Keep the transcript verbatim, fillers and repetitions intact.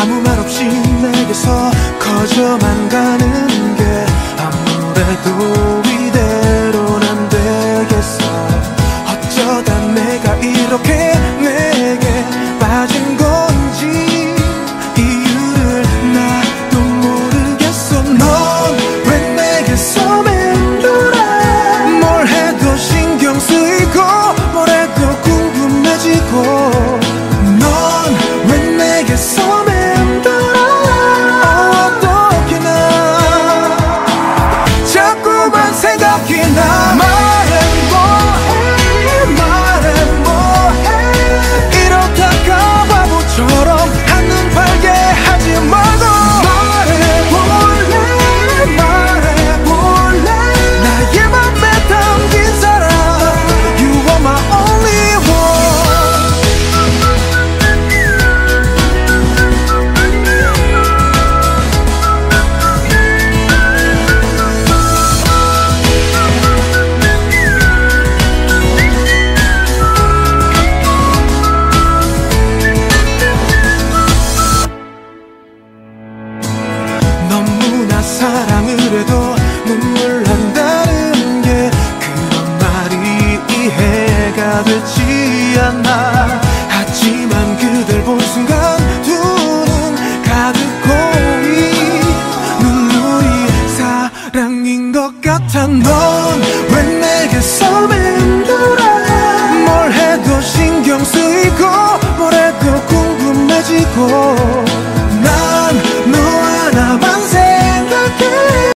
아무 말 없이 내게서 커져만 가는 게 아무래도 이대로는 안 되겠어. 어쩌다 내가 이렇게 내게 빠진 건지 이유를 나도 모르겠어. 넌 왜 내게서 맴돌아. 뭘 해도 신경 쓰이고 뭘 해도 궁금해지고. 넌 왜 내게서 맴돌아. 어떻게 나 자꾸만 생각이 나. 말해 뭐해 말해 뭐해. 이러다가 바보처럼 한눈 팔게 하지 말고. 말해볼래 말해볼래. 나의 맘에 담긴 사람 You are my only one. 너무나 사랑을 해도 눈물 난다는 게 그런 말이 이해가 되지 않아. 하지만 그댈 본 순간 두 눈 가득 고이 눈물이 사랑인 것 같아. 넌 왜 내게서 맴돌아. 뭘 해도 신경 쓰이고 뭘 해도 궁금해지고.